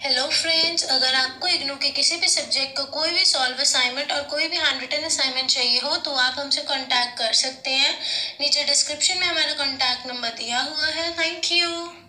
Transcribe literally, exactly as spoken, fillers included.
Hello friends, अगर आपको इग्नू के किसी भी सब्जेक्ट का कोई भी सॉल्व असाइनमेंट और कोई भी हैंड रिटन असाइनमेंट चाहिए हो तो आप हमसे कांटेक्ट कर सकते हैं। नीचे डिस्क्रिप्शन में हमारा कांटेक्ट नंबर दिया हुआ है। Thank you.